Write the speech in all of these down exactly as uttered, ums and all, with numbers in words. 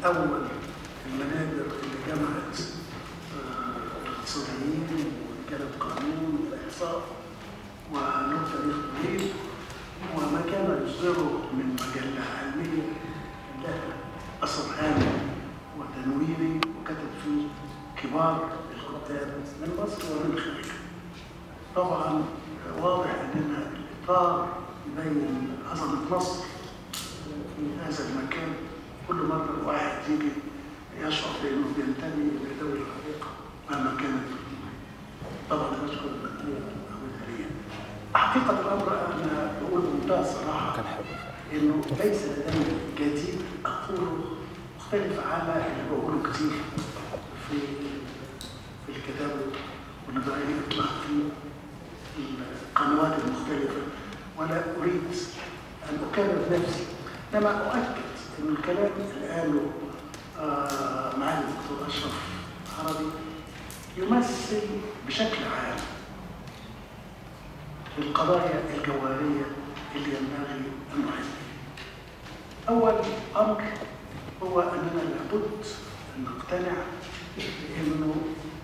أول المنابر اللي جمعت الاقتصاديين ورجال القانون والإحصاء وله تاريخ طويل، وما كان يصدره من مجلة علمية لها أثر هام وتنويري، وكتب فيه كبار الكتاب من مصر ومن خارجها. طبعا واضح أننا الإطار يبين عظمة مصر في هذا المكان. كل مرة الواحد يجي يشعر بأنه بينتمي إلى دولة عريقة مهما كانت. طبعا بشكر الأمير أحمد علي. حقيقة الأمر أنا بقول بمنتهى الصراحة إنه ليس لدي جديد أقوله مختلف على اللي بقوله كتير في في الكتاب والنظرية اللي بتطلع في القنوات المختلفة، ولا أريد أن أكرر نفسي، إنما أؤكد إن الكلام اللي قاله آه معالي الدكتور أشرف عربي يمثل بشكل عام القضايا الجوهرية اللي ينبغي أن نحسها. أول أمر هو أننا لابد أن نقتنع بأنه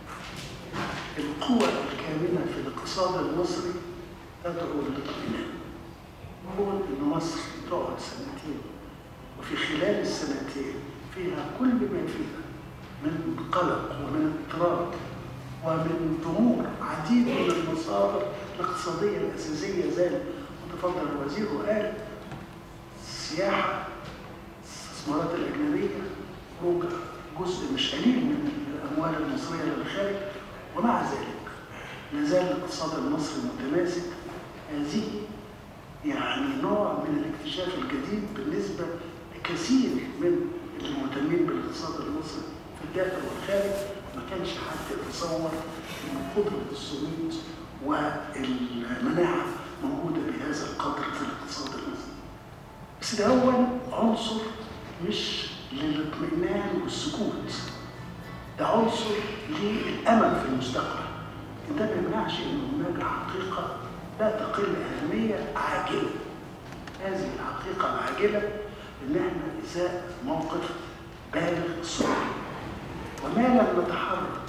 القوة الكامنة في الاقتصاد المصري تدعو للاطمئنان. نقول إن مصر تقعد سنتين وفي خلال السنتين فيها كل ما فيها من قلق ومن اضطراب ومن ضمور عديد من المصادر الاقتصادية الأساسية زي ما تفضل الوزير وقال: السياحة، الاستثمارات الأجنبية، خروج جزء مش قليل من الأموال المصرية للخارج، ومع ذلك لا زال الاقتصاد المصري متماسك. هذه يعني نوع من الاكتشاف الجديد بالنسبة لكثير من المهتمين بالاقتصاد المصري في الداخل والخارج. ما كانش حد يتصور ان قدرة الصمود والمناعة موجودة بهذا القدر في الاقتصاد المصري. بس ده أول عنصر مش للاطمئنان والسكوت، ده عنصر للأمل في المستقبل. ده ما يمنعش ان هناك حقيقة لا تقل أهمية عاجلة. هذه الحقيقة العاجلة إن احنا إزاء موقف بالغ الصعوبة، وما لم نتحرك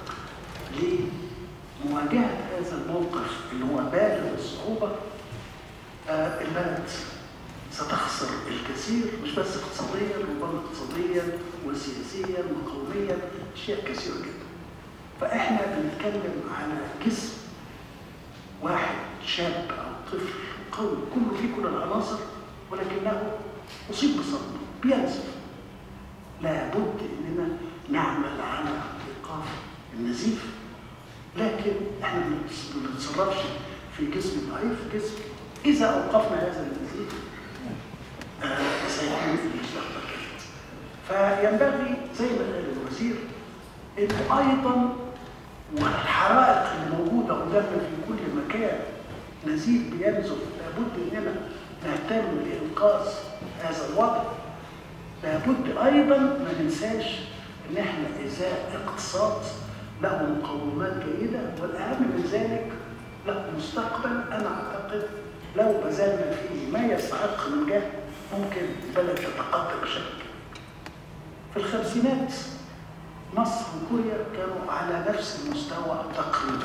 لمواجهة هذا الموقف اللي هو بالغ الصعوبة، آه البلد ستخسر الكثير، مش بس اقتصاديا، ربما اقتصاديا وسياسيا وقوميا، أشياء كثيرة جدا. فإحنا بنتكلم على جسم واحد شاب أو طفل قوي كله فيه كل العناصر، ولكنه أصيب بصدمة بينزف. لابد إننا نعمل على إيقاف النزيف، لكن إحنا ما بنتصرفش في جسم ضعيف. جسم إذا أوقفنا هذا النزيف آه سيكون في المستقبل كافٍ. فينبغي زي ما قال الوزير إنه أيضا والحرائق اللي موجودة قدامنا في كل مكان، نزيف بينزف، لابد إننا نهتم لإنقاذ هذا الوضع. لابد أيضا ما ننساش إن إحنا إزاء اقتصاد له مقومات جيدة، والأهم من ذلك له مستقبل. أنا أعتقد لو بذلنا فيه ما يستحق من جهد ممكن البلد تتقدم بشكل. في الخمسينات مصر وكوريا كانوا على نفس المستوى تقريبا.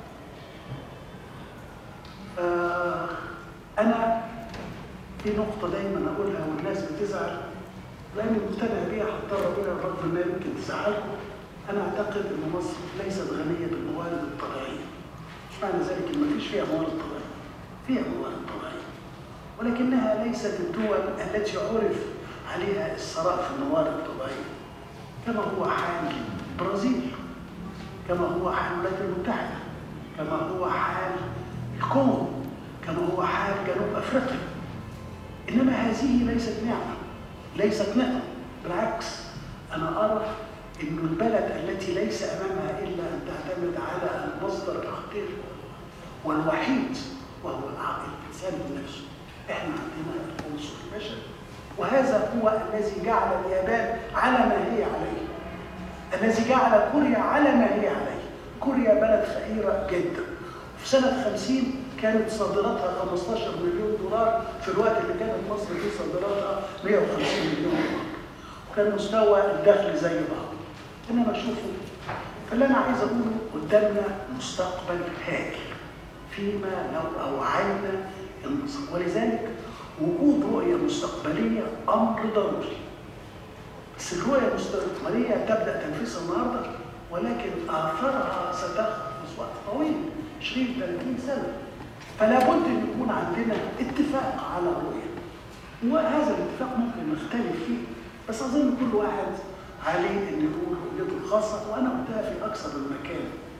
آه أنا في نقطة دايما أقولها والناس بتزعل، لأني مقتنع بيها حتى ربنا رغم ما يمكن تزعلكم. أنا أعتقد أن مصر ليست غنية بالموارد الطبيعية. مش معنى ذلك إن ما فيش فيها موارد طبيعية، فيها موارد طبيعية، ولكنها ليست الدول التي عرف عليها الثراء في الموارد الطبيعية، كما هو حال البرازيل، كما هو حال الولايات المتحدة، كما هو حال الكونغو، كما هو حال جنوب أفريقيا. إنما هذه ليست نعمة، ليست نعمة، بالعكس. أنا أرى إن البلد التي ليس أمامها إلا أن تعتمد على المصدر الخطير والوحيد وهو الإنسان بنفسه. إحنا عندنا العنصر البشري، وهذا هو الذي جعل اليابان على ما هي عليه، الذي جعل كوريا على ما هي عليه. كوريا بلد فقيرة جدا. في سنة خمسين كانت صادراتها خمستاشر مليون دولار، في الوقت اللي كانت مصر فيه صادراتها مئة وخمسين مليون دولار. كان مستوى الدخل زي بعض. انما شوفوا، فاللي انا عايز اقوله قدامنا مستقبل هائل فيما لو اوعينا النظام، ولذلك وجود رؤيه مستقبليه امر ضروري. بس الرؤيه المستقبليه تبدا تنفيذها النهارده، ولكن اثارها ستاخذ وقت طويل عشرين ثلاثين سنه. فلا بد ان يكون عندنا اتفاق على رؤيه، وهذا الاتفاق ممكن نختلف فيه، بس اظن كل واحد عليه ان يقول رؤيته الخاصه، وانا قلتها في اكثر من مكان.